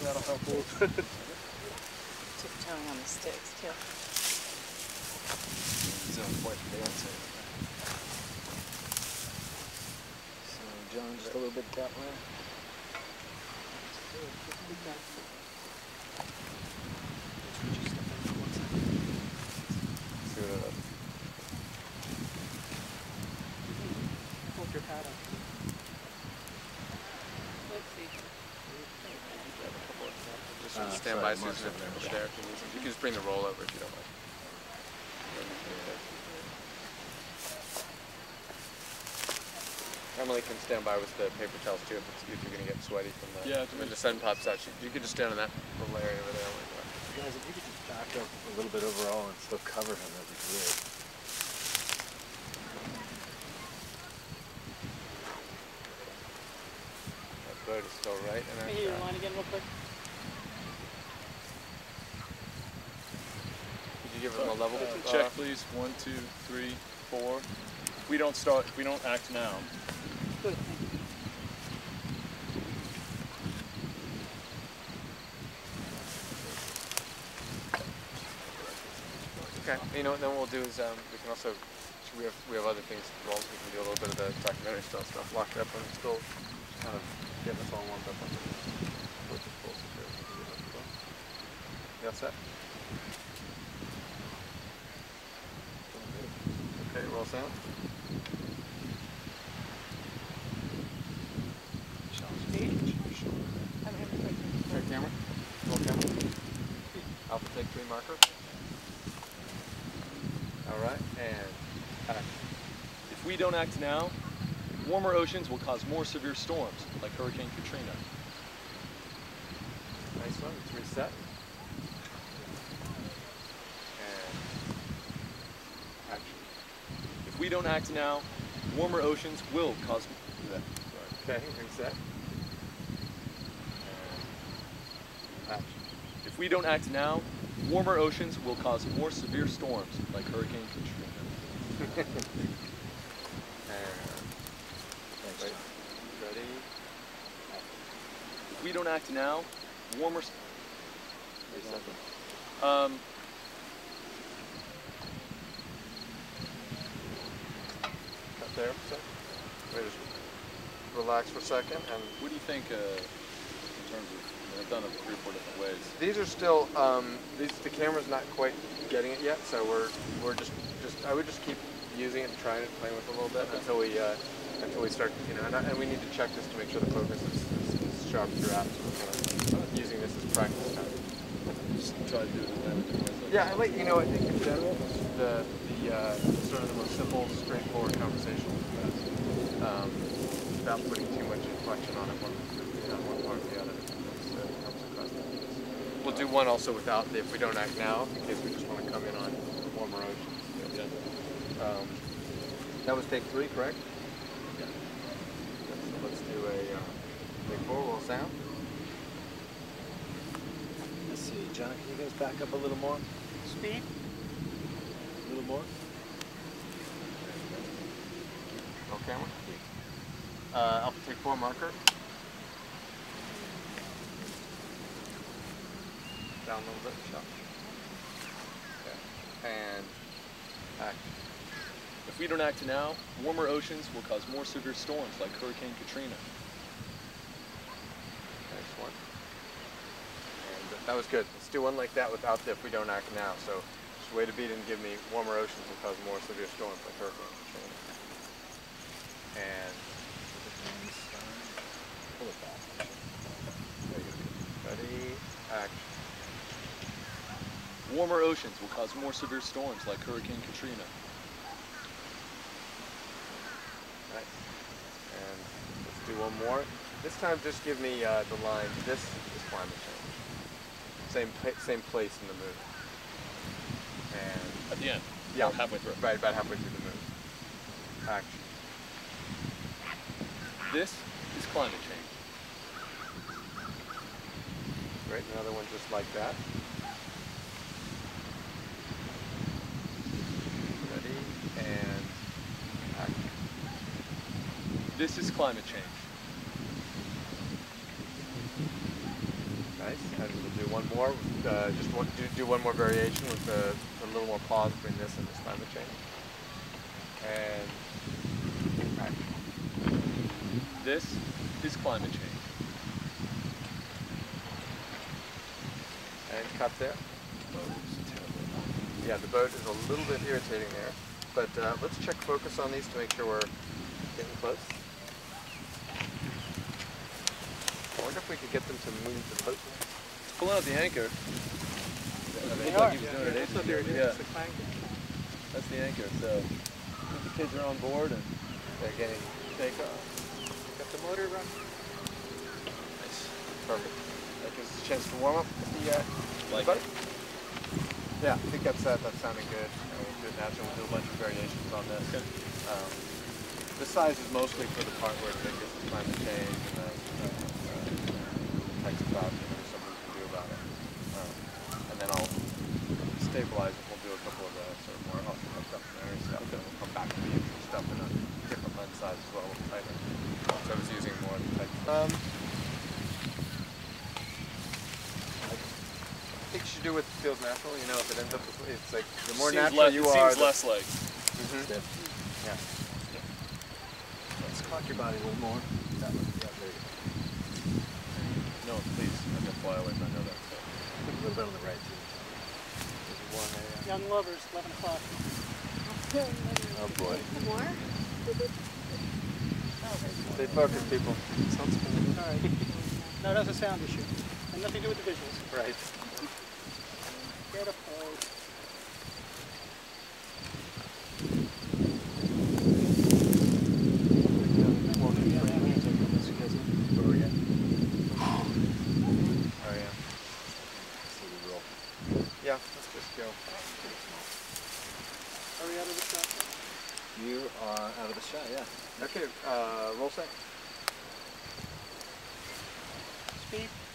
that'll help a little bit. Tiptoeing on the sticks, too. He's on quite dancing. So, John, just a little bit that way. Hold your pad up. Let's see. Just stand by Susan over there. You can just bring the roll over if you don't mind. Emily can stand by with the paper towels too if you're going to get sweaty from the when the sun pops out. You can just stand in that little area over there. Guys, if you could just back up a little bit overall and still cover him, that'd be great. That bird is still right in our Can you rewind again real quick? Could you give him a level? Check, please. 1, 2, 3, 4. If we don't act now. Good, thank you. Okay. You know what then we'll do is we can also we have other things as well. We can do a little bit of the documentary style stuff locked up and still kind of getting us all warmed up on the full security. You all set? Okay, roll sound. Okay, camera. Roll camera. Alpha take 3 marker. Alright, and action. If we don't act now, warmer oceans will cause more severe storms, like Hurricane Katrina. Nice one. Let's reset. And action. If we don't act now, warmer oceans will cause... Okay, reset. And action. If we don't act now, warmer oceans will cause more severe storms, like Hurricane Katrina. And wait. Ready? If we don't act now, warmer... Reset. Cut there for a second. Wait, just relax for a second. And What do you think in terms of... I've done it 3 or 4 different ways. these are still the camera's not quite getting it yet, so we're just I would just keep using it and trying it, playing with it a little bit until we start, and we need to check this to make sure the focus is sharp throughout. So we're kind of using this as practice time. Just try to do it in that. Yeah, I think in general the sort of the most simple, straightforward conversation without putting too much inflection on it one part or the other. We'll do one also without the if we don't act now, in case we just want to come in on warmer oceans. Yeah. That was take 3, correct? Yeah. So let's do a take 4 roll sound. Let's see, John, can you guys back up a little more? Speed? A little more? Roll camera. Alpha take 4 marker. Down a little bit, shot. Okay. And action. If we don't act now, warmer oceans will cause more severe storms, like Hurricane Katrina. Nice one. And that was good. Let's do one like that without the if we don't act now. So just way to beat and give me warmer oceans will cause more severe storms, like Hurricane Katrina. And pull it back. Ready, action. Warmer oceans will cause more severe storms, like Hurricane Katrina. Nice. And let's do one more. This time just give me the line, this is climate change. Same place in the movie. And At the end? yeah, or halfway through? Right, about halfway through the movie. Action. This is climate change. Great, another one just like that. Ready, and action. This is climate change. Nice. and we'll do one more. Do one more variation with a little more pause between this and this climate change. And right. This is climate change. And cut there. Yeah, the boat is a little bit irritating there, but let's check focus on these to make sure we're getting close. I wonder if we could get them to move the boat. Pulling out the anchor. They Like are. he was doing it That's what they're doing. Yeah, It's the clank. that's the anchor. So the kids are on board and They're getting takeoff. Got the motor running. nice. Perfect. That gives us a chance to warm up the Like boat. it. Yeah, I think that's sounding good. We'll do it naturally. We'll do a bunch of variations on this. Okay. The size is mostly for the part where it gets the climate change and the text about there's something we can do about it. And then I'll stabilize it. We'll do a couple of the sort of more secondary stuff. Then we'll come back to the intro stuff in a different lens size as well, a little tighter. So I was using more of the type. I think you should do what feels natural. You know, if it ends up, it's like the more Seems natural you it are. seems less like. Mhm. Yeah. Let's cock your body a little more. That one. Yeah, there you go. No, please. I'm gonna fly away. I know that. So. A little bit on the right too. Young lovers, 11 o'clock. Oh boy. More? Stay focused, people. All right. No, that's a sound issue. And nothing to do with the visuals. Right. Get a pose. Where are we at? Oh yeah. So we roll. Yeah. Let's just go. Are we out of the shot? You are out of the shot, yeah. Okay. Roll set. Speed.